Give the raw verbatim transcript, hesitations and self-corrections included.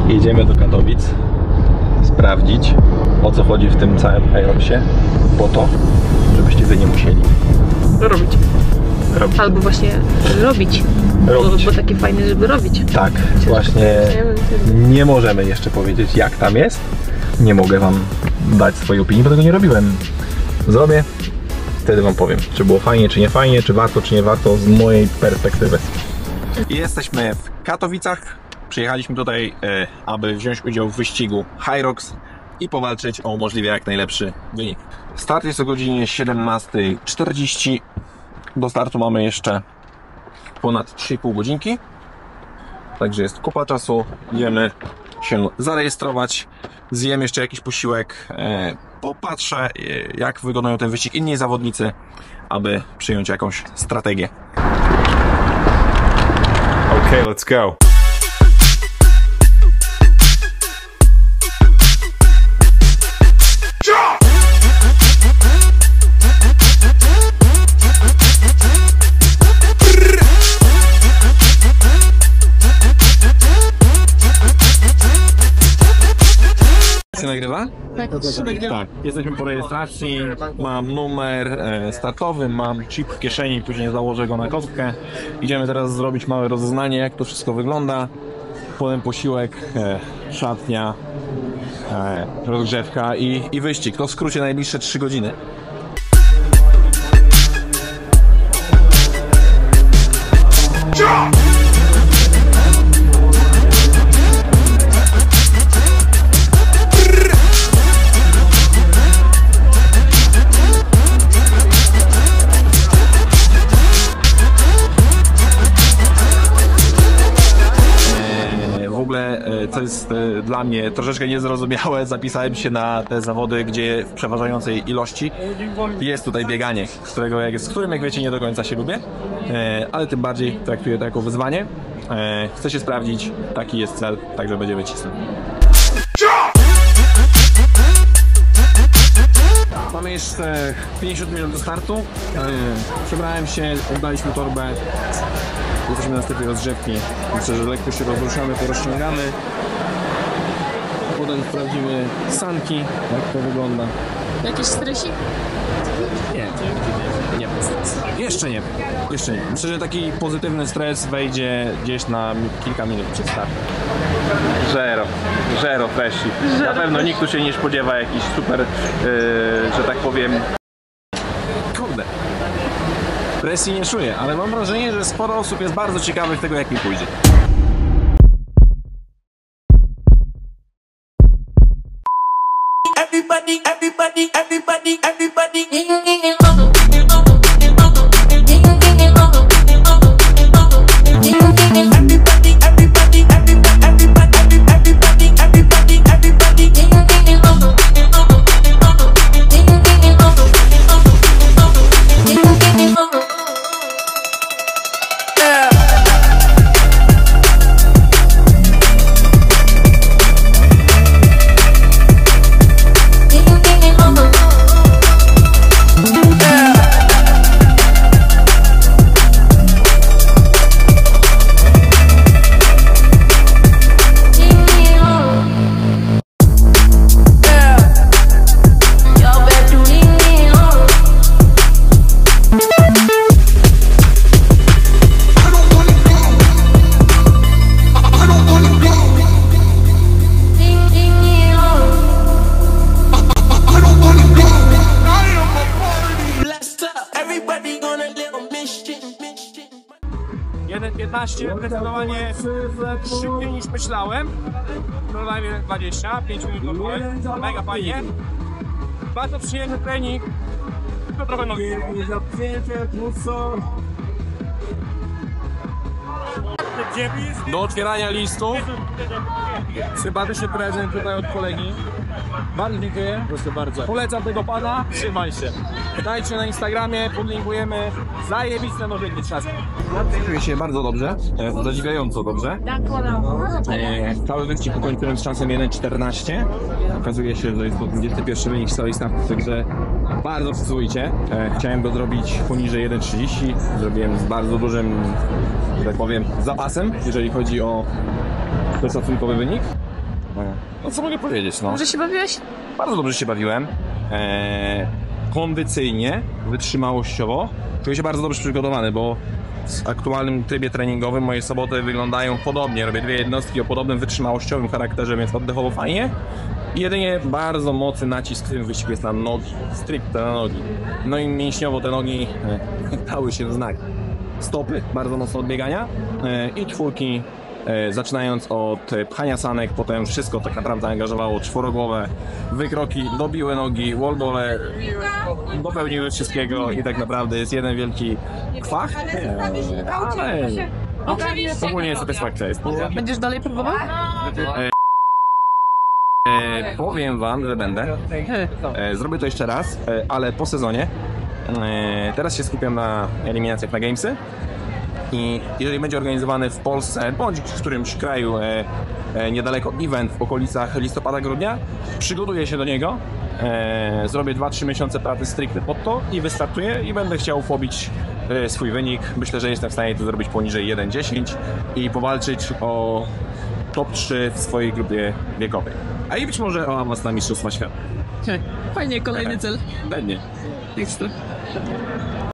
Jedziemy do Katowic sprawdzić, o co chodzi w tym całym Hyroxie, po to, żebyście wy nie musieli robić. robić. Albo właśnie robić, robić. Bo, bo takie fajne, żeby robić. Tak, właśnie nie możemy jeszcze powiedzieć, jak tam jest. Nie mogę wam dać swojej opinii, bo tego nie robiłem. Zrobię, wtedy wam powiem, czy było fajnie, czy nie fajnie, czy warto, czy nie warto z mojej perspektywy. Jesteśmy w Katowicach. Przyjechaliśmy tutaj, e, aby wziąć udział w wyścigu Hyrox i powalczyć o możliwie jak najlepszy wynik. Start jest o godzinie siedemnasta czterdzieści. Do startu mamy jeszcze ponad trzy i pół godzinki. Także jest kupa czasu. Idziemy się zarejestrować. Zjem jeszcze jakiś posiłek. E, popatrzę, e, jak wykonują ten wyścig inni zawodnicy, aby przyjąć jakąś strategię. Okay, let's go. Się nagrywa? Tak. Tak, jesteśmy po rejestracji, mam numer e, startowy, mam chip w kieszeni, później założę go na kostkę. Idziemy teraz zrobić małe rozeznanie, jak to wszystko wygląda. Potem posiłek, e, szatnia, e, rozgrzewka i, i wyścig. To w skrócie najbliższe trzy godziny. Co jest dla mnie troszeczkę niezrozumiałe, zapisałem się na te zawody, gdzie w przeważającej ilości jest tutaj bieganie, z którego jak, z którym jak wiecie nie do końca się lubię, ale tym bardziej traktuję to jako wyzwanie. Chcę się sprawdzić, taki jest cel, także będziemy cisnąć. Mamy jeszcze pięćdziesiąt minut do startu. Przebrałem się, oddaliśmy torbę. Jesteśmy na strefie rozgrzewki. Myślę, że lekko się rozruszamy, porozciągamy. Potem sprawdzimy sanki, jak to wygląda. Jakiś stresik? Nie, nie, nie. Jeszcze nie. Jeszcze nie. Myślę, że taki pozytywny stres wejdzie gdzieś na kilka minut przed startem. Zero. Zero presji. Na pewno nikt tu się nie spodziewa jakiś super, yy, że tak powiem... Kurde. Presji nie czuję, ale mam wrażenie, że sporo osób jest bardzo ciekawych tego, jak mi pójdzie. Everybody, everybody, everybody, everybody. jeden piętnaście, zdecydowanie szybciej niż myślałem. Próbowałem jeden dwadzieścia, pięć minut dobyłem, mega fajnie. Bardzo przyjemny trening, tylko trochę nogi. Do otwierania listu sympatyczny prezent tutaj od kolegi. Bardzo dziękuję. Proszę bardzo. Polecam tego pana. Trzymaj się. Dajcie na Instagramie, podlinkujemy. Zajebiste nożyczki trzaski. Czuję się bardzo dobrze, e, zadziwiająco dobrze. E, cały wyścig ukończyłem z czasem jeden czternaście. Okazuje się, że jest to dwudziesty pierwszy wynik z całej stawki, także bardzo przyzwoicie. E, chciałem go zrobić poniżej jeden trzydzieści. Zrobiłem z bardzo dużym, że tak powiem, zapasem, jeżeli chodzi o to szacunkowy wynik. No co mogę powiedzieć, no. Może się bawiłeś? Bardzo dobrze się bawiłem. Eee, kondycyjnie, wytrzymałościowo. Czuję się bardzo dobrze przygotowany, bo w aktualnym trybie treningowym moje soboty wyglądają podobnie. Robię dwie jednostki o podobnym wytrzymałościowym charakterze, więc oddechowo fajnie. I jedynie bardzo mocny nacisk w tym wyścigu jest na nogi, stricte na nogi. No i mięśniowo te nogi e, dały się w znak. Stopy, bardzo mocno odbiegania e, i czwórki, e, zaczynając od pchania sanek, potem wszystko tak naprawdę angażowało czworogłowe, wykroki, dobiłe nogi, wallbole, dopełniły wszystkiego i tak naprawdę jest jeden wielki kwach, e, ale ogólnie satysfakcja jest. Będziesz dalej próbował? E, powiem wam, że będę. E, zrobię to jeszcze raz, e, ale po sezonie. E, teraz się skupiam na eliminacjach na Gamesy. I jeżeli będzie organizowany w Polsce bądź w którymś kraju e, e, niedaleko event w okolicach listopada, grudnia, przygotuję się do niego. E, zrobię dwa trzy miesiące pracy stricte pod to i wystartuję i będę chciał pobić e, swój wynik. Myślę, że jestem w stanie to zrobić poniżej jeden dziesięć i powalczyć o top trzy w swojej grupie wiekowej. A i być może o awans na Mistrzostwa Świata. Fajnie, kolejny cel. Pewnie. Ekstra.